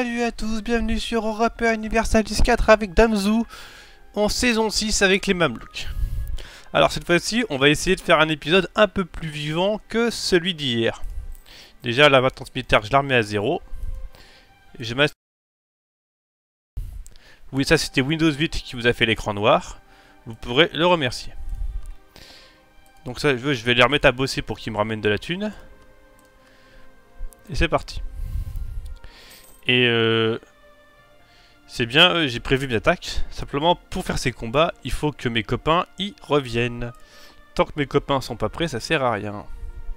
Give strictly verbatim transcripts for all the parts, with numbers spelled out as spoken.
Salut à tous, bienvenue sur Europa Universalis quatre avec Damzu en saison six avec les Mamelouks. Alors cette fois-ci, on va essayer de faire un épisode un peu plus vivant que celui d'hier. Déjà la maintenance militaire, je la remets à zéro. Je mets... Oui, ça c'était Windows huit qui vous a fait l'écran noir. Vous pourrez le remercier. Donc ça, je vais les remettre à bosser pour qu'ils me ramènent de la thune. Et c'est parti. Et euh, c'est bien, euh, j'ai prévu une attaque. Simplement, pour faire ces combats, il faut que mes copains y reviennent. Tant que mes copains sont pas prêts, ça sert à rien.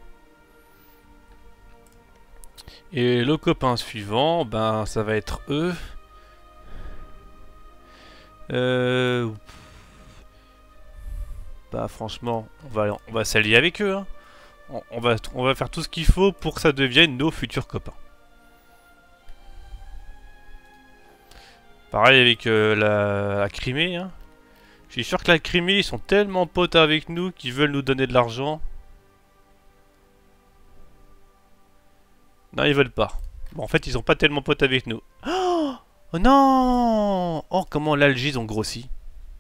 Et le copain suivant, ben ça va être eux. Euh, bah franchement, on va, on va s'allier avec eux. Hein. On, on, va, on va faire tout ce qu'il faut pour que ça devienne nos futurs copains. Pareil avec euh, la, la Crimée. Hein. Je suis sûr que la Crimée, ils sont tellement potes avec nous qu'ils veulent nous donner de l'argent. Non, ils veulent pas. Bon, en fait, ils sont pas tellement potes avec nous. Oh, oh non! Oh, comment l'Algérie ils ont grossi.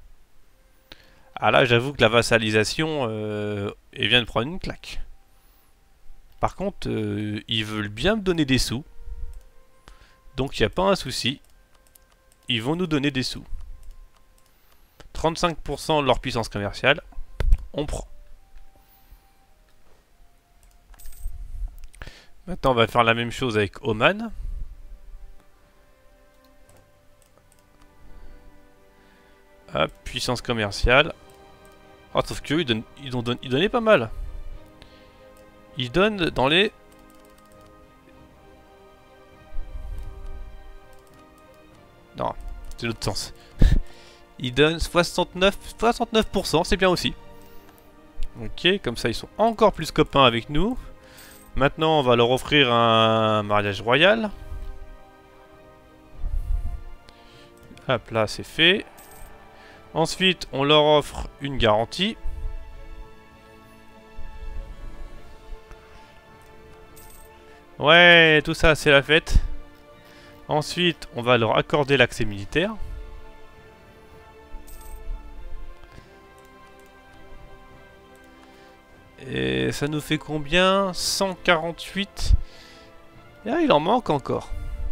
Ah là, j'avoue que la vassalisation, euh, elle vient de prendre une claque. Par contre, euh, ils veulent bien me donner des sous. Donc, il n'y a pas un souci. Ils vont nous donner des sous. trente-cinq pour cent de leur puissance commerciale. On prend. Maintenant, on va faire la même chose avec Oman. Ah, puissance commerciale. Oh, sauf qu'eux, ils, donnent, ils, ont don ils donnaient pas mal. Ils donnent dans les... Non, c'est l'autre sens. Ils donnent soixante-neuf pour cent, c'est bien aussi. Ok, comme ça ils sont encore plus copains avec nous. Maintenant on va leur offrir un mariage royal. Hop là, c'est fait. Ensuite on leur offre une garantie. Ouais, tout ça c'est la fête. Ensuite, on va leur accorder l'accès militaire. Et ça nous fait combien? cent quarante-huit. Ah, il en manque encore.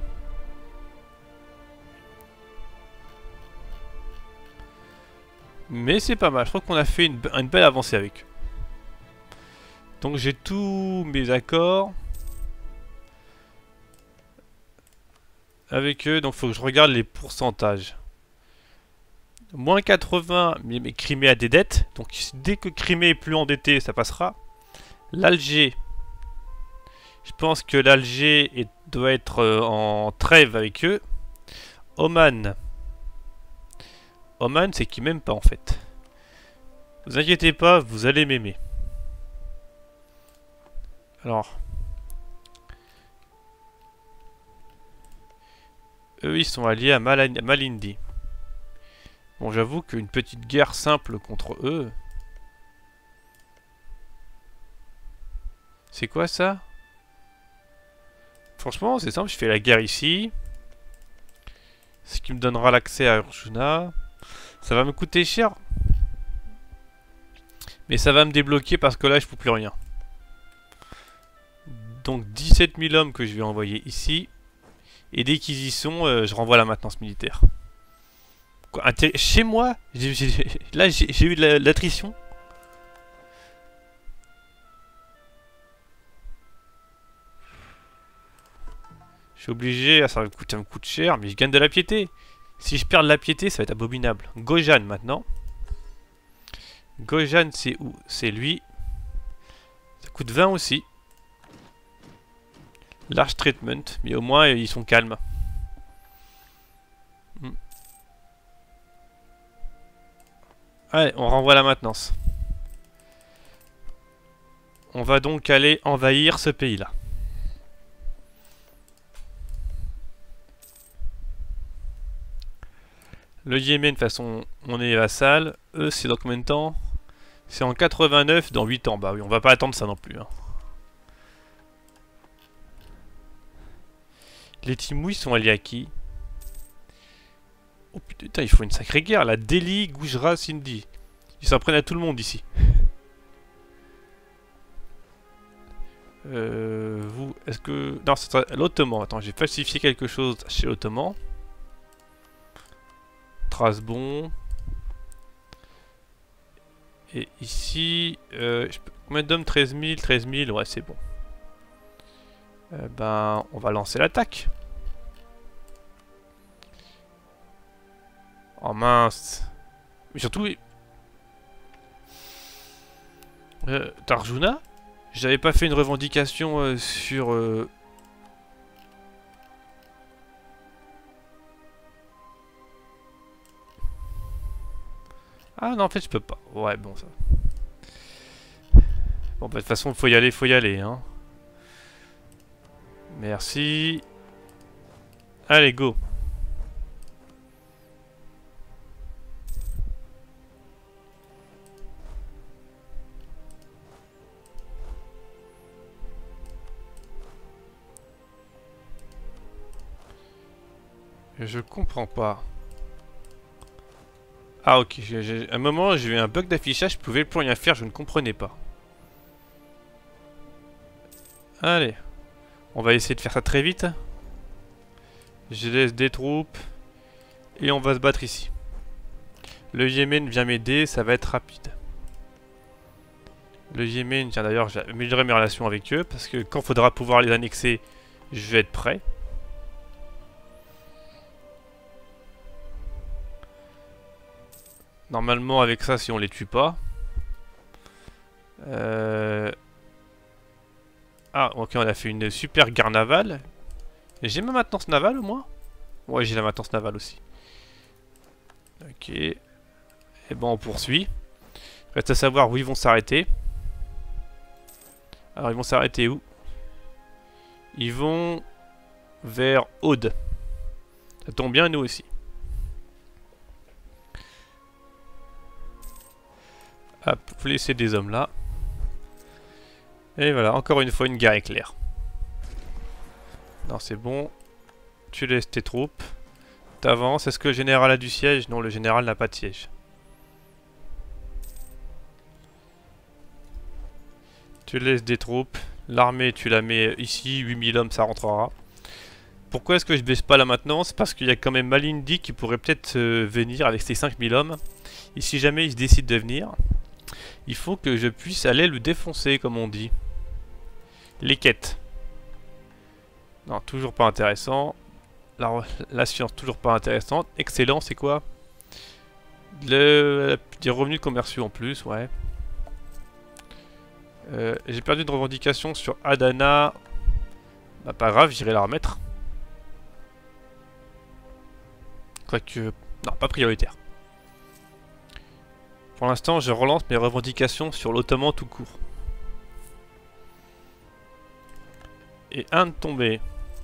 Mais c'est pas mal. Je crois qu'on a fait une, une belle avancée avec eux. Donc j'ai tous mes accords. Avec eux, donc faut que je regarde les pourcentages. Moins quatre-vingts, mais, mais Crimée a des dettes. Donc dès que Crimée est plus endetté, ça passera. L'Alger. Je pense que l'Alger doit être euh, en trêve avec eux. Oman. Oman, c'est qu'ils m'aiment pas en fait. Vous inquiétez pas, vous allez m'aimer. Alors... Eux, ils sont alliés à Mal Malindi. Bon, j'avoue qu'une petite guerre simple contre eux... C'est quoi ça? Franchement, c'est simple, je fais la guerre ici. Ce qui me donnera l'accès à Urjuna. Ça va me coûter cher. Mais ça va me débloquer parce que là, je ne peux plus rien. Donc dix-sept mille hommes que je vais envoyer ici. Et dès qu'ils y sont, euh, je renvoie la maintenance militaire. Quoi, chez moi, j ai, j ai, là j'ai eu de l'attrition. Je suis obligé, ça me, coûte, ça me coûte cher, mais je gagne de la piété. Si je perds de la piété, ça va être abominable. Gojan maintenant. Gojan, c'est où? C'est lui. Ça coûte vingt aussi. Large treatment, mais au moins ils sont calmes. Hmm. Allez, on renvoie la maintenance. On va donc aller envahir ce pays-là. Le Yémen, de toute façon, on est vassal. Eux, c'est dans combien de temps? C'est en quatre-vingt-neuf, dans huit ans. Bah oui, on va pas attendre ça non plus. Hein. Les Timous, ils sont alliés à qui? Oh putain, il faut une sacrée guerre. La Delhi, Gujarat, Sindhi. Ils s'en prennent à tout le monde ici. Euh, vous, est-ce que... Non, c'est l'Ottoman. Attends, j'ai falsifié quelque chose chez l'Ottoman. Trasbon. Et ici... Euh, je peux... Combien d'hommes? Treize mille, treize mille, ouais, c'est bon. Euh, ben, on va lancer l'attaque. Oh mince. Mais surtout... Euh, Tarjuna? J'avais pas fait une revendication euh, sur... Euh... Ah non, en fait, je peux pas. Ouais, bon, ça... Bon, bah, de toute façon, faut y aller, faut y aller, hein. Merci. Allez, go. Je comprends pas. Ah ok, j'ai, à un moment j'ai eu un bug d'affichage, je pouvais plus rien faire, je ne comprenais pas. Allez, on va essayer de faire ça très vite. Je laisse des troupes et on va se battre ici. Le Yémen vient m'aider, ça va être rapide. Le Yémen, tiens d'ailleurs j'ai amélioré mes relations avec eux parce que quand il faudra pouvoir les annexer, je vais être prêt. Normalement avec ça si on les tue pas. Euh... Ah ok, on a fait une super guerre navale. J'ai ma maintenance navale au moins? Ouais, j'ai la maintenance navale aussi. Ok. Et bon, on poursuit. Reste à savoir où ils vont s'arrêter. Alors ils vont s'arrêter où? Ils vont vers Aude. Ça tombe bien, nous aussi. Hop, vous laissez des hommes là. Et voilà, encore une fois une guerre éclair. Non, c'est bon. Tu laisses tes troupes. T'avances. Est-ce que le général a du siège? Non, le général n'a pas de siège. Tu laisses des troupes. L'armée, tu la mets ici. huit mille hommes, ça rentrera. Pourquoi est-ce que je baisse pas la maintenance? Parce qu'il y a quand même Malindi qui pourrait peut-être euh, venir avec ses cinq mille hommes. Et si jamais il se décide de venir, il faut que je puisse aller le défoncer, comme on dit. Les quêtes. Non, toujours pas intéressant. La, la science, toujours pas intéressante. Excellent, c'est quoi? Le, des revenus commerciaux en plus, ouais. Euh, J'ai perdu une revendication sur Adana. Bah pas grave, j'irai la remettre. Quoique... Non, pas prioritaire. Pour l'instant, je relance mes revendications sur l'Ottoman tout court. Et un de tombé.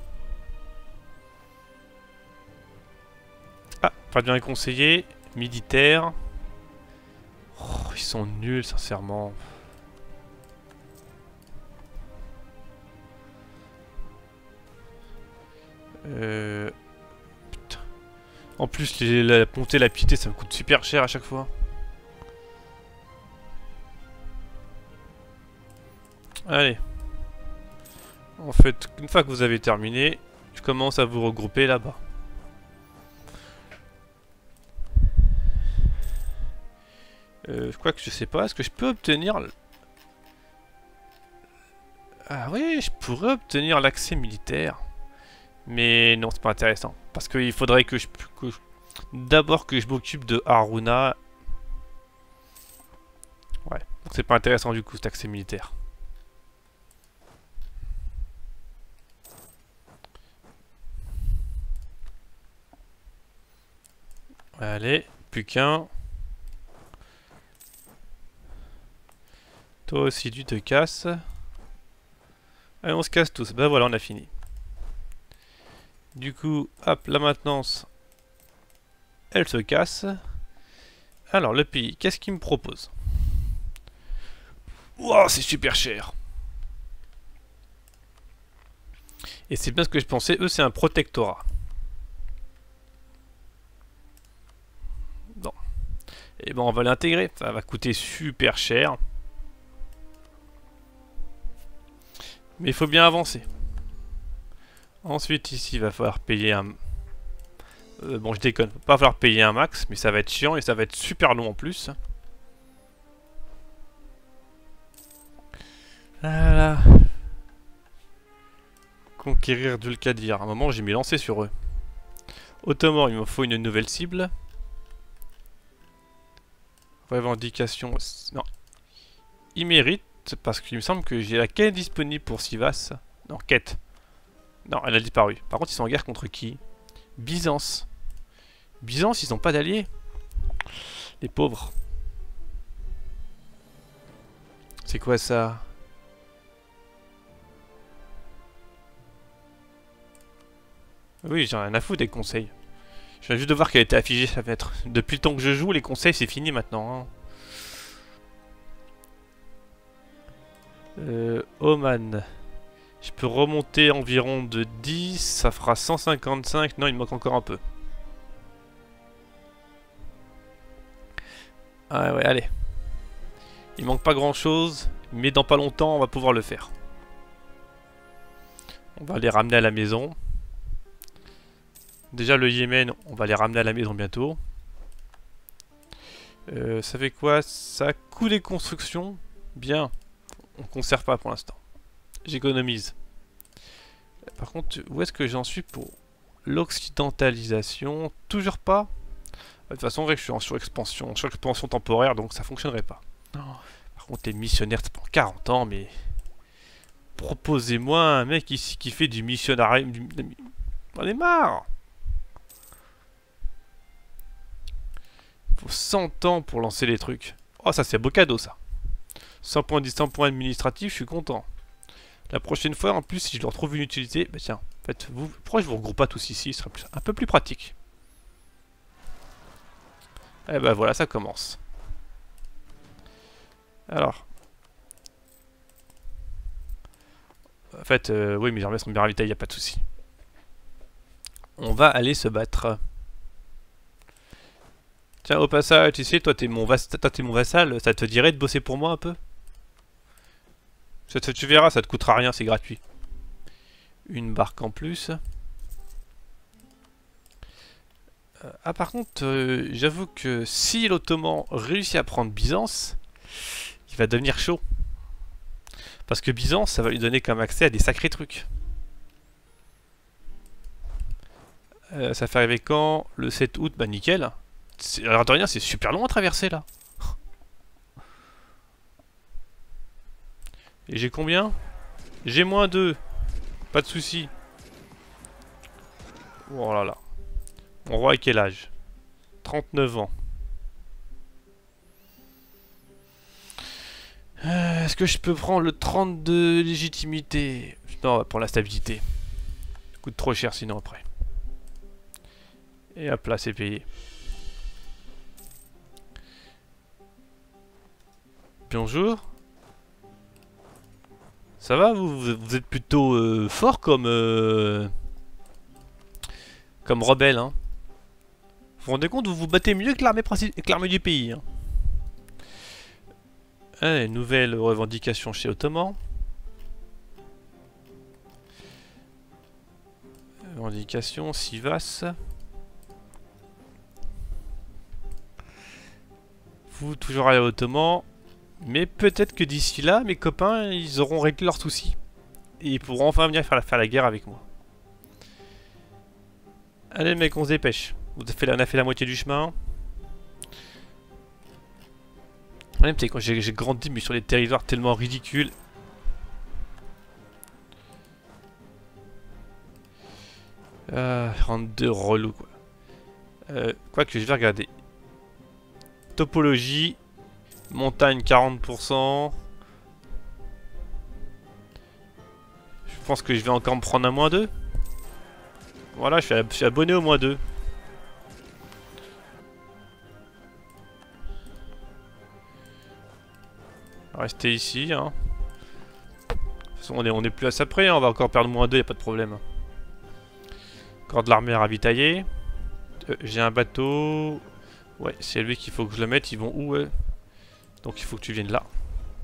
Ah, pas bien conseillé. Militaire. Oh, ils sont nuls, sincèrement. Euh... Putain. En plus, les, la montée, la piété, ça me coûte super cher à chaque fois. Allez. En fait, une fois que vous avez terminé, je commence à vous regrouper là-bas. Euh, je crois que je sais pas, est-ce que je peux obtenir... Ah oui, je pourrais obtenir l'accès militaire. Mais non, c'est pas intéressant. Parce qu'il faudrait que je... Que je... D'abord que je m'occupe de Haruna. Ouais, donc c'est pas intéressant du coup cet accès militaire. Allez, plus qu'un. Toi aussi, tu te casses. Allez, on se casse tous. Ben voilà, on a fini. Du coup, hop, la maintenance, elle se casse. Alors, le pays, qu'est-ce qu'il me propose? Wow, c'est super cher. Et c'est bien ce que je pensais, eux c'est un protectorat. Bon. Et bon on va l'intégrer, ça va coûter super cher. Mais il faut bien avancer. Ensuite ici il va falloir payer un... Euh, bon je déconne, il va pas falloir payer un max, mais ça va être chiant et ça va être super long en plus. Voilà. Conquérir Dulcadir. À un moment j'ai mis lancé sur eux. Ottoman, il me faut une nouvelle cible. Revendication. Non. Il mérite, parce qu'il me semble que j'ai la quête disponible pour Sivas. Non, quête. Non, elle a disparu. Par contre, ils sont en guerre contre qui? Byzance. Byzance, ils n'ont pas d'alliés. Les pauvres. C'est quoi ça? Oui, j'en ai rien à foutre des conseils. Je viens juste de voir qu'elle était affichée sa fenêtre. Depuis le temps que je joue, les conseils c'est fini maintenant. Hein. Euh, Oman. Je peux remonter environ de dix, ça fera cent cinquante-cinq. Non, il me manque encore un peu. Ah ouais, allez. Il manque pas grand chose, mais dans pas longtemps on va pouvoir le faire. On va les ramener à la maison. Déjà le Yémen, on va les ramener à la maison bientôt. Euh, ça fait quoi? Ça coûte les constructions. Bien. On conserve pas pour l'instant. J'économise. Par contre, où est-ce que j'en suis pour l'occidentalisation? Toujours pas. De toute façon, vrai que je suis en surexpansion, surexpansion temporaire, donc ça fonctionnerait pas. Non. Par contre, les missionnaires, c'est pendant quarante ans, mais... Proposez-moi un mec ici qui fait du missionnaire... Du... On est marre. Faut cent ans pour lancer les trucs. Oh, ça c'est beau cadeau, ça. cent points dix, cent points administratifs, je suis content. La prochaine fois, en plus, si je leur trouve une utilité... Bah tiens, en fait, vous, pourquoi je vous regroupe pas tous ici? Ce serait plus, un peu plus pratique. Et bah voilà, ça commence. Alors. En fait, euh, oui, mes armées sont bien ravitaillées, y a pas de souci. On va aller se battre. Tiens, au passage, tu sais, toi t'es mon, vas t'es mon vassal, ça te dirait de bosser pour moi un peu? Ça, tu verras, ça te coûtera rien, c'est gratuit. Une barque en plus. Euh, ah par contre, euh, j'avoue que si l'Ottoman réussit à prendre Byzance, il va devenir chaud. Parce que Byzance, ça va lui donner comme accès à des sacrés trucs. Euh, ça fait arriver quand? Le sept août, bah nickel. Alors de rien, c'est super long à traverser là. Et j'ai combien? J'ai moins deux. Pas de soucis. Oh là là. Mon roi à quel âge? trente-neuf ans. Euh, Est-ce que je peux prendre le trente de légitimité? Non, pour la stabilité. Ça coûte trop cher sinon après. Et hop là, c'est payé. Bonjour. Ça va, vous, vous êtes plutôt euh, fort comme... Euh, comme rebelle, hein. Vous vous rendez compte, vous vous battez mieux que l'armée du pays, hein. Allez, nouvelle revendication chez Ottoman. Revendication, Sivas. Vous, toujours aller à Ottoman. Mais peut-être que d'ici là, mes copains, ils auront réglé leurs soucis. Et ils pourront enfin venir faire la, faire la guerre avec moi. Allez mec, on se dépêche. On a fait la, on a fait la moitié du chemin. Même quand j'ai grandi, mais sur des territoires tellement ridicules. Euh, trente-deux relou quoi. Euh, quoi que je vais regarder. Topologie. Montagne quarante pour cent. Je pense que je vais encore me prendre un moins deux. Voilà, je suis, je suis abonné au moins deux. Restez ici, hein. façon, on est, on est plus à ça près, hein. On va encore perdre moins deux, y a pas de problème. Encore de l'armée à ravitailler. Euh, J'ai un bateau. Ouais, c'est lui qu'il faut que je le mette. Ils vont où, ouais. Donc il faut que tu viennes là.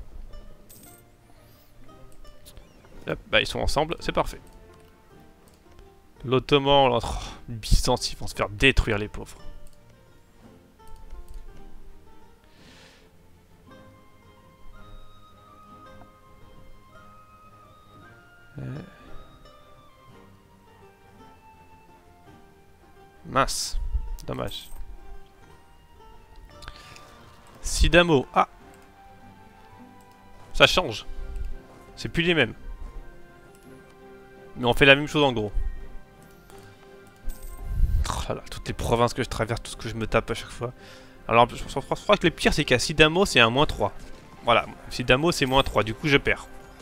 Hop, bah ils sont ensemble, c'est parfait. L'Ottoman, oh, Byzance, ils vont se faire détruire les pauvres. Euh... Mince, dommage. Sidamo, ah, ça change. C'est plus les mêmes. Mais on fait la même chose en gros. Oh là là, toutes les provinces que je traverse, tout ce que je me tape à chaque fois. Alors je crois que le pire c'est qu'à Sidamo c'est un moins trois. Voilà, Sidamo c'est moins trois, du coup je perds.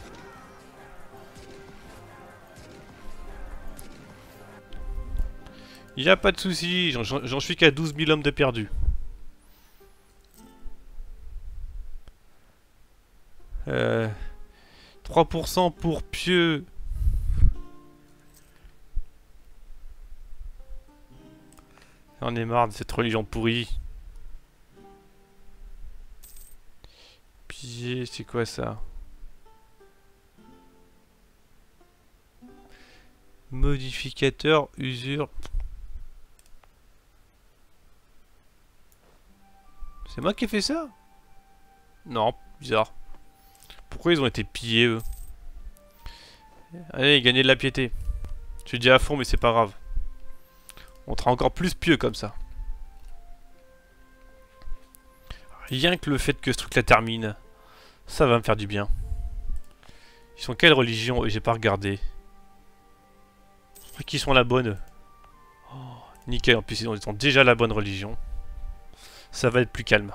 Y a pas de souci, j'en suis qu'à douze mille hommes de perdus. Euh, trois pour cent pour pieux. J'en ai marre de cette religion pourrie. Piller, c'est quoi ça? Modificateur, usure. C'est moi qui ai fait ça? Non, bizarre. Pourquoi ils ont été pillés, eux? Allez, gagner de la piété. Je suis déjà à fond, mais c'est pas grave. On sera encore plus pieux comme ça. Rien que le fait que ce truc la termine, ça va me faire du bien. Ils sont quelle religion? J'ai pas regardé. Je crois qu'ils sont la bonne. Oh, nickel, en plus ils ont déjà la bonne religion. Ça va être plus calme.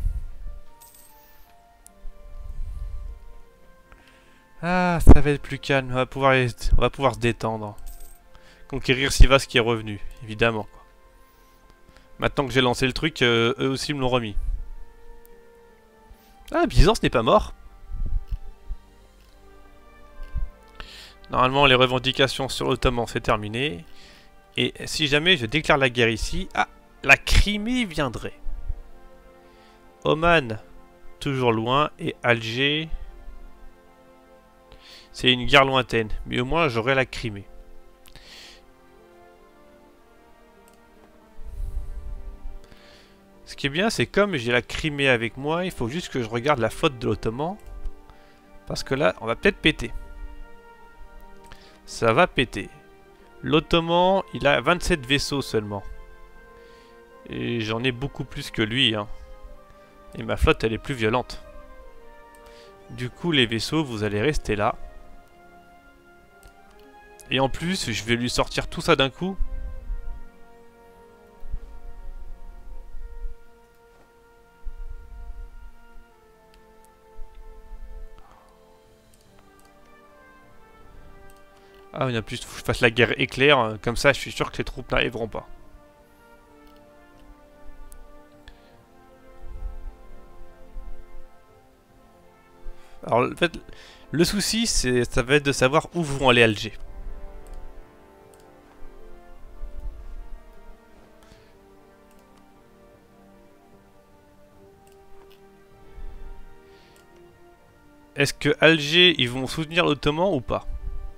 Ah, ça va être plus calme. On va pouvoir, on va pouvoir se détendre. Conquérir Sivas qui est revenu, évidemment. Maintenant que j'ai lancé le truc, euh, eux aussi me l'ont remis. Ah, Byzance n'est pas mort. Normalement, les revendications sur l'Ottoman, c'est terminé. Et si jamais je déclare la guerre ici... Ah, la Crimée viendrait. Oman, toujours loin. Et Alger... C'est une guerre lointaine. Mais au moins, j'aurai la Crimée. Ce qui est bien, c'est comme j'ai la Crimée avec moi, il faut juste que je regarde la flotte de l'Ottoman. Parce que là, on va peut-être péter. Ça va péter. L'Ottoman, il a vingt-sept vaisseaux seulement. Et j'en ai beaucoup plus que lui. Hein. Et ma flotte, elle est plus violente. Du coup, les vaisseaux, vous allez rester là. Et en plus, je vais lui sortir tout ça d'un coup. Ah, il y a plus, faut que je fasse la guerre éclair, comme ça je suis sûr que les troupes n'arriveront pas. Alors, en fait, le souci, c'est, ça va être de savoir où vont aller Alger. Est-ce que Alger, ils vont soutenir l'Ottoman ou pas?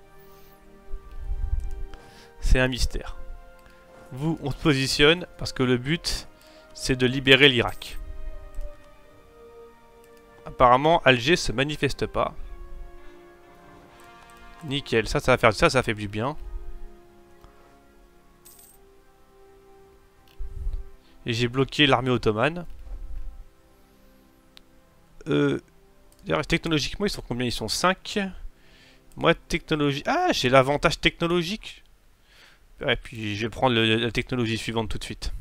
C'est un mystère. Vous, on se positionne parce que le but, c'est de libérer l'Irak. Apparemment, Alger se manifeste pas. Nickel, ça, ça va faire ça, ça fait du bien. Et j'ai bloqué l'armée ottomane. Euh, D'ailleurs, technologiquement, ils sont combien? Ils sont cinq. Moi, technologie... Ah, j'ai l'avantage technologique. Et puis, je vais prendre le, la technologie suivante tout de suite.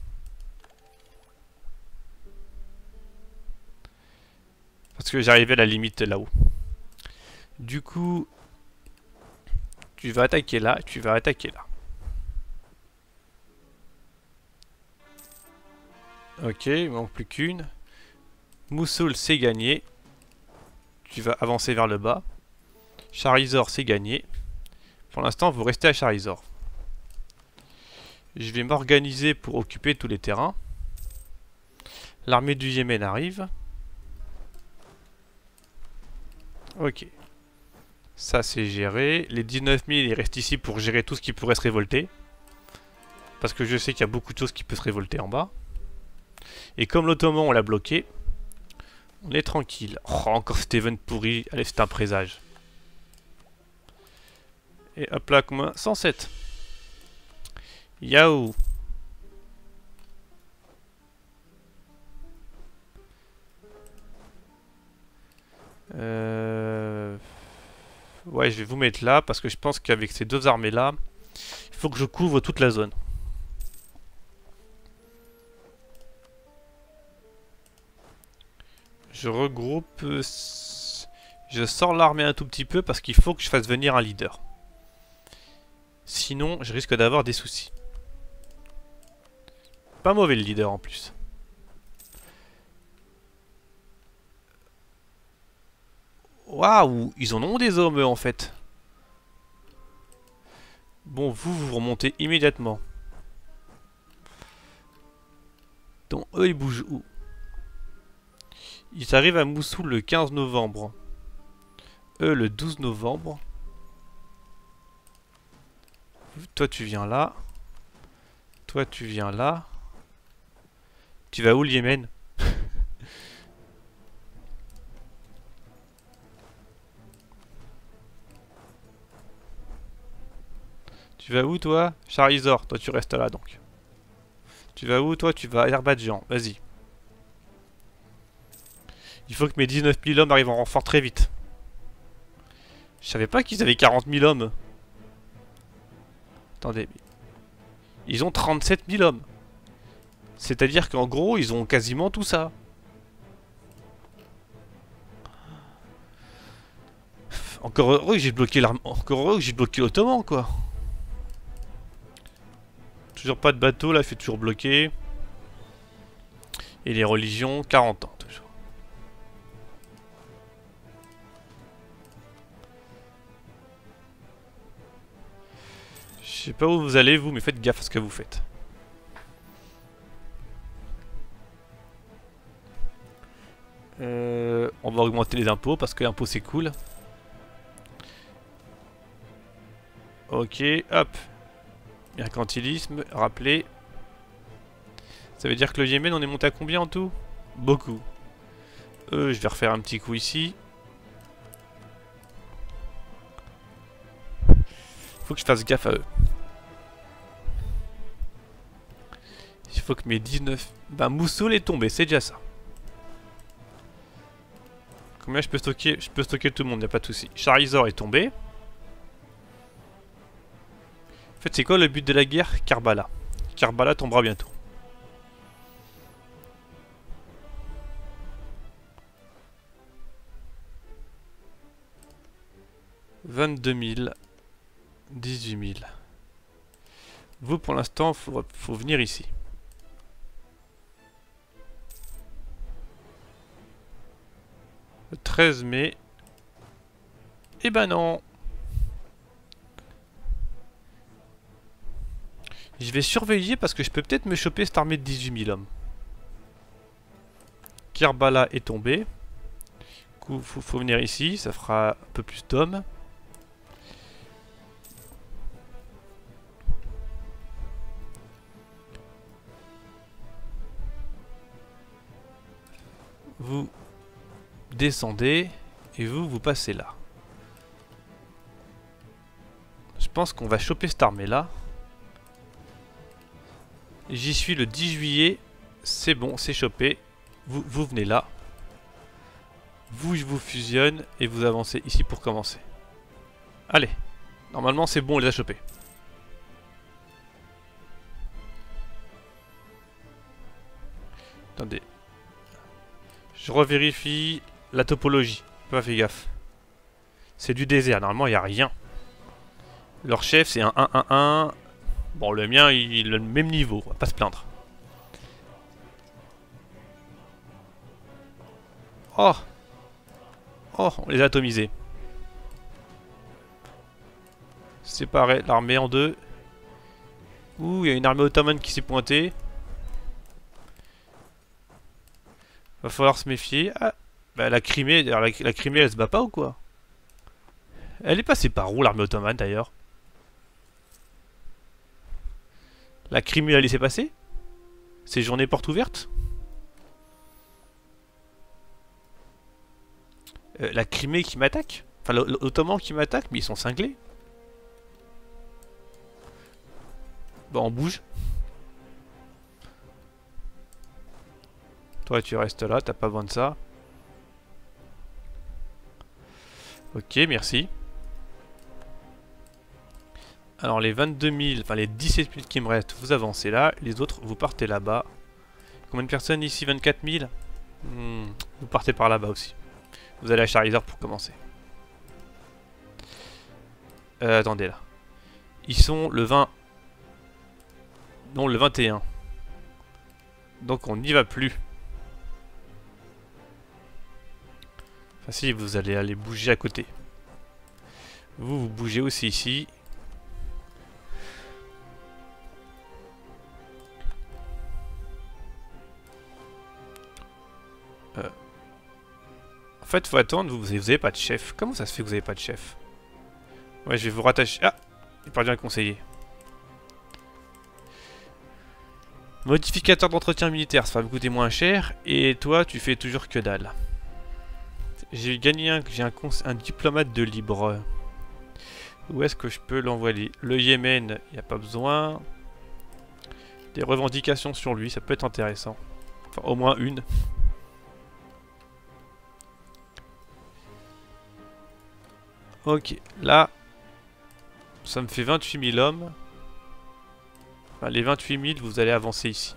Parce que j'arrivais à la limite là-haut. Du coup, tu vas attaquer là, tu vas attaquer là. Ok, il manque plus qu'une. Moussoul, c'est gagné. Tu vas avancer vers le bas. Charizard, c'est gagné. Pour l'instant, vous restez à Charizard. Je vais m'organiser pour occuper tous les terrains. L'armée du Yémen arrive. Ok. Ça, c'est géré. Les dix-neuf mille, ils restent ici pour gérer tout ce qui pourrait se révolter. Parce que je sais qu'il y a beaucoup de choses qui peuvent se révolter en bas. Et comme l'Ottoman, on l'a bloqué, on est tranquille. Oh, encore Steven pourri. Allez, c'est un présage. Et hop là, combien? cent sept. Yahoo. Euh... Ouais, je vais vous mettre là parce que je pense qu'avec ces deux armées là, il faut que je couvre toute la zone. Je regroupe... Je sors l'armée un tout petit peu parce qu'il faut que je fasse venir un leader. Sinon, je risque d'avoir des soucis. Pas mauvais le leader en plus. Waouh, ils en ont des hommes eux, en fait. Bon, vous, vous remontez immédiatement. Donc eux, ils bougent où? Ils arrivent à Mossoul le quinze novembre. Eux, le douze novembre. Toi, tu viens là. Toi, tu viens là. Tu vas où, le Yémen? Tu vas où, toi? Charizard. Toi, tu restes là, donc. Tu vas où, toi? Tu vas à Herbadjan. Vas-y. Il faut que mes dix-neuf mille hommes arrivent en renfort très vite. Je savais pas qu'ils avaient quarante mille hommes. Attendez. Ils ont trente-sept mille hommes. C'est-à-dire qu'en gros, ils ont quasiment tout ça. Encore heureux que j'ai bloqué l'arme. Encore heureux que j'ai bloqué l'Ottoman, quoi. Toujours pas de bateau, là, fait toujours bloqué. Et les religions, quarante ans, toujours. Je sais pas où vous allez, vous, mais faites gaffe à ce que vous faites. Euh, on va augmenter les impôts, parce que l'impôt, c'est cool. Ok, hop. Mercantilisme, rappelez. Ça veut dire que le Yémen, on est monté à combien en tout? Beaucoup. Euh, je vais refaire un petit coup ici. Faut que je fasse gaffe à eux. Il faut que mes dix-neuf... Bah, Mossoul est tombé, c'est déjà ça. Combien je peux stocker? Je peux stocker tout le monde, y a pas de souci. Charizard est tombé. En fait, c'est quoi le but de la guerre? Karbala. Karbala tombera bientôt. vingt-deux mille. dix-huit mille. Vous, pour l'instant, faut, faut venir ici. Le treize mai. Eh ben non. Je vais surveiller parce que je peux peut-être me choper cette armée de dix-huit mille hommes. Karbala est tombé. Du coup, faut, faut venir ici. Ça fera un peu plus d'hommes. Vous descendez et vous, vous passez là. Je pense qu'on va choper cette armée là. J'y suis le dix juillet. C'est bon, c'est chopé. Vous, vous venez là. Vous, je vous fusionne et vous avancez ici pour commencer. Allez. Normalement, c'est bon, on les a chopés. Attendez. Je revérifie la topologie. Pas fait gaffe. C'est du désert. Normalement, il n'y a rien. Leur chef, c'est un un un un. Bon, le mien, il a le même niveau. On va pas se plaindre. Oh. Oh, on les a atomisés. séparer l'armée en deux. Ouh, il y a une armée ottomane qui s'est pointée. Va falloir se méfier. Ah, bah la Crimée, la, la Crimée elle se bat pas ou quoi? Elle est passée par où l'armée ottomane d'ailleurs? La Crimée a laissé passer? C'est journée porte ouverte? euh, La Crimée qui m'attaque? Enfin l'Ottoman qui m'attaque, mais ils sont cinglés. Bon, on bouge. Toi tu restes là, t'as pas besoin de ça. Ok, merci. Alors les vingt-deux mille, enfin les dix-sept mille qui me restent, vous avancez là. Les autres, vous partez là-bas. Combien de personnes ici? vingt-quatre mille. hmm, Vous partez par là-bas aussi. Vous allez à Charizard pour commencer. Euh, attendez là. Ils sont le vingt. Non, le vingt et un. Donc on n'y va plus. Enfin si, vous allez aller bouger à côté. Vous, vous bougez aussi ici. Euh. En fait, faut attendre, vous, vous avez pas de chef. Comment ça se fait que vous avez pas de chef? Ouais, je vais vous rattacher... Ah! J'ai perdu un conseiller. Modificateur d'entretien militaire, ça va me coûter moins cher. Et toi, tu fais toujours que dalle. J'ai gagné un... J'ai un, un diplomate de libre. Où est-ce que je peux l'envoyer? Le Yémen, il n'y a pas besoin. Des revendications sur lui, ça peut être intéressant. Enfin, au moins une. Ok, là, ça me fait vingt-huit mille hommes. Enfin, les vingt-huit mille, vous allez avancer ici.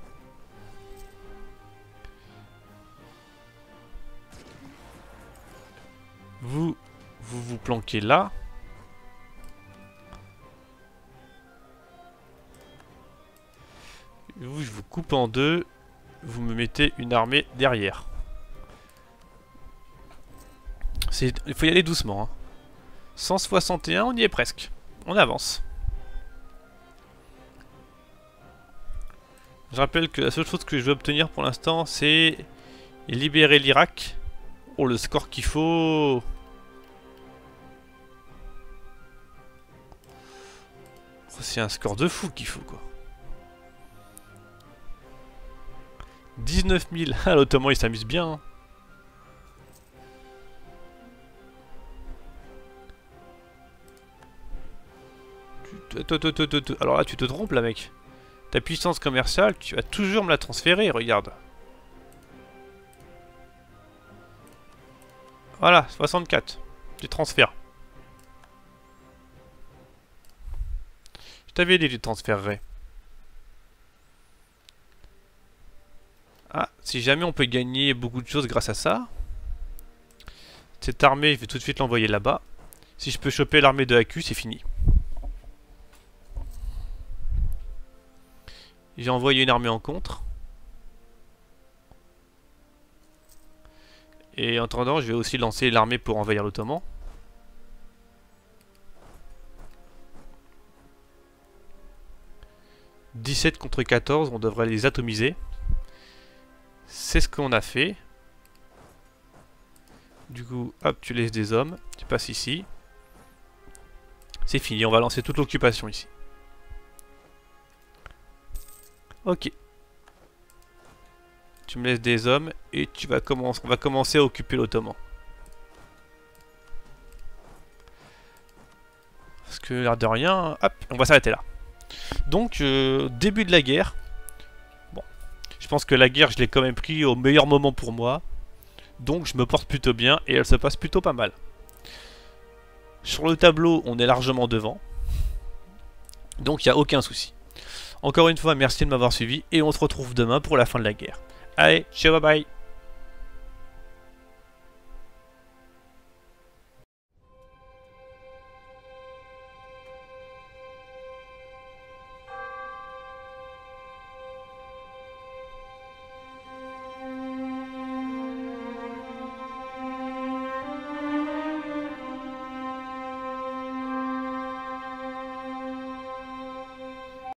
Vous, vous vous planquez là. Vous, je vous coupe en deux. Vous me mettez une armée derrière. Il faut y aller doucement. Hein. cent soixante et un, on y est presque. On avance. Je rappelle que la seule chose que je veux obtenir pour l'instant, c'est libérer l'Irak. Oh, le score qu'il faut. C'est un score de fou qu'il faut, quoi. dix-neuf mille. Ah, l'Ottoman, il s'amuse bien. Hein. Alors là, tu te trompes, là, mec. Ta puissance commerciale, tu vas toujours me la transférer, regarde. Voilà, soixante-quatre. Tu transfères. Je t'avais dit que tu transférerais. Ah, si jamais on peut gagner beaucoup de choses grâce à ça. Cette armée, je vais tout de suite l'envoyer là-bas. Si je peux choper l'armée de Haku, c'est fini. J'ai envoyé une armée en contre. Et en attendant, je vais aussi lancer l'armée pour envahir l'Ottoman. dix-sept contre quatorze, on devrait les atomiser. C'est ce qu'on a fait. Du coup, hop, tu laisses des hommes. Tu passes ici. C'est fini, on va lancer toute l'occupation ici. Ok. Tu me laisses des hommes et tu vas commencer, on va commencer à occuper l'Ottoman. Parce que l'air de rien, hop, on va s'arrêter là. Donc, euh, début de la guerre. Bon, je pense que la guerre, je l'ai quand même pris au meilleur moment pour moi. Donc, je me porte plutôt bien et elle se passe plutôt pas mal. Sur le tableau, on est largement devant. Donc, il n'y a aucun souci. Encore une fois, merci de m'avoir suivi et on se retrouve demain pour la fin de la guerre. Allez, ciao, bye bye.